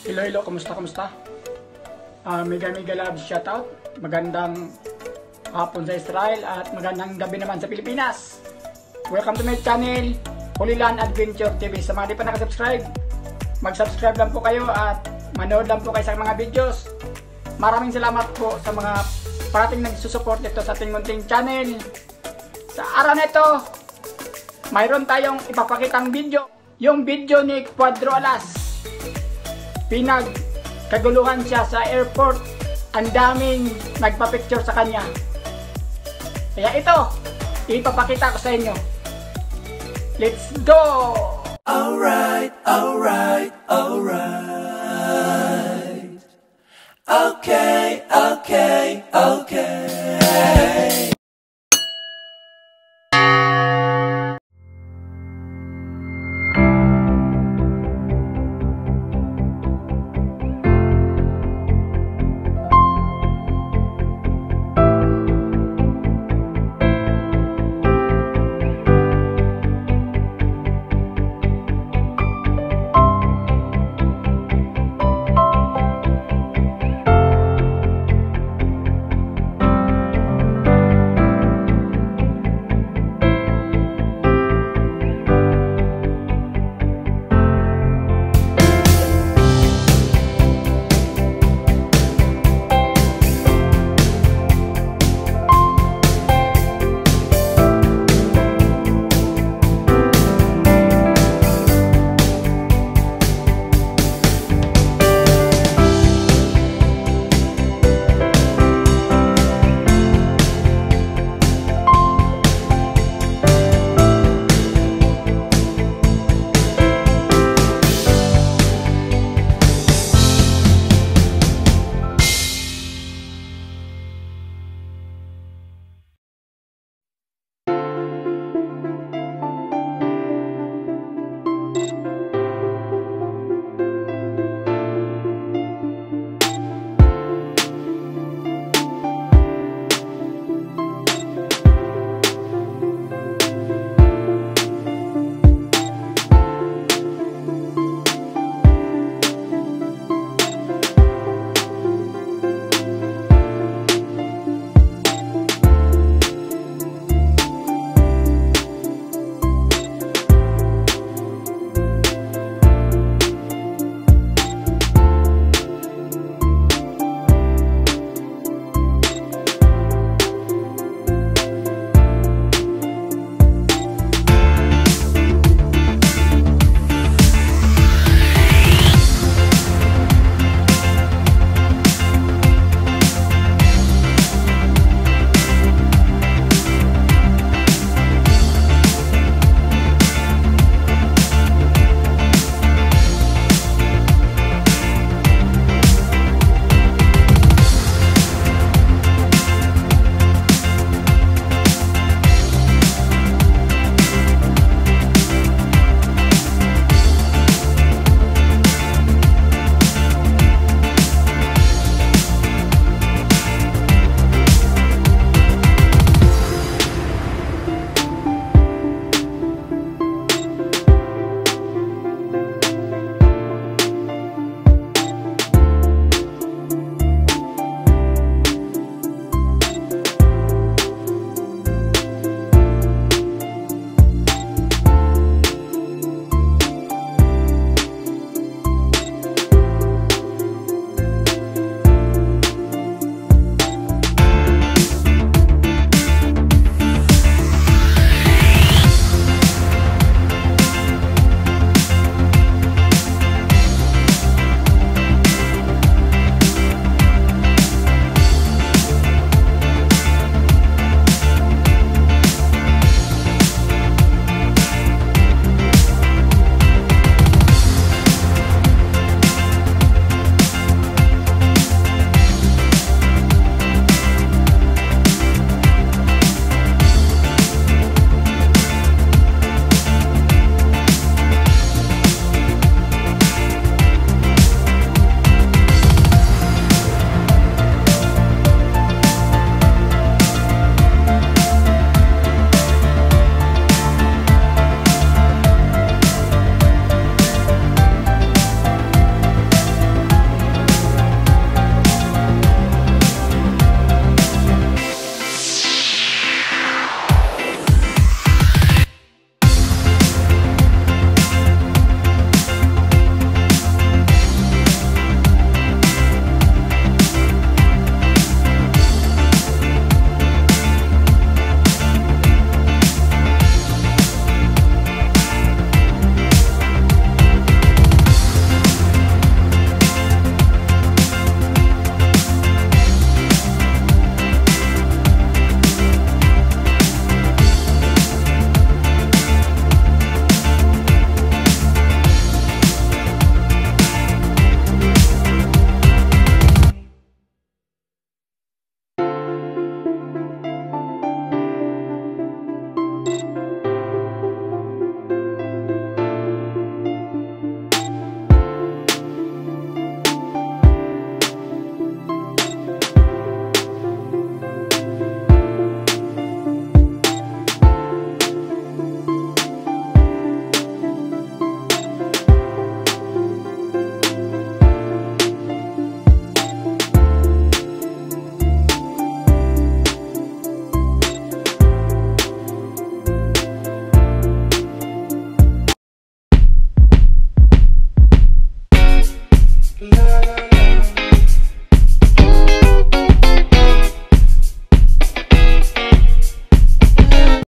Hello, kumusta? Mega love shoutout. Magandang hapon sa Israel at magandang gabi naman sa Pilipinas. Welcome to my channel, Holyland Adventure TV. Sa mga di pa nakasubscribe, mag-subscribe lang po kayo at manood lang po kayo sa mga videos. Maraming salamat po sa mga parating nagsusupport dito sa ating munting channel. Sa araw na ito, mayroon tayong ipapakitang video. Yung video ni Cuadro Alas. Pinagkaguluhan siya sa airport. Ang daming nagpa-picture sa kanya. Kaya ito, ipapakita ko sa inyo. Let's go! Alright.